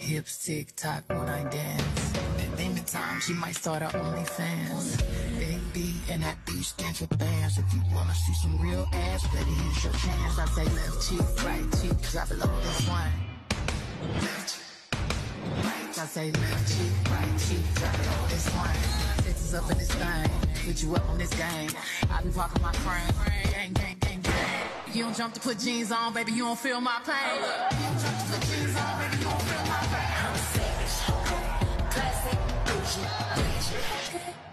Hips tick tock when I dance. At any time, she might start her OnlyFans. Baby, and that beach dance with bands. If you wanna see some real ass, better use your chance. I say left cheek, right cheek, drop it low this one. Left cheek, right. I say left cheek, right cheek, drop it low this one. Texas up in this thing, put you up on this game. I be parking my frame, gang, gang, gang, gang. You don't jump to put jeans on, baby, you don't feel my pain. You don't jump to put jeans on, baby, you don't feel my pain. I'm savage, classic, bougie, bitch.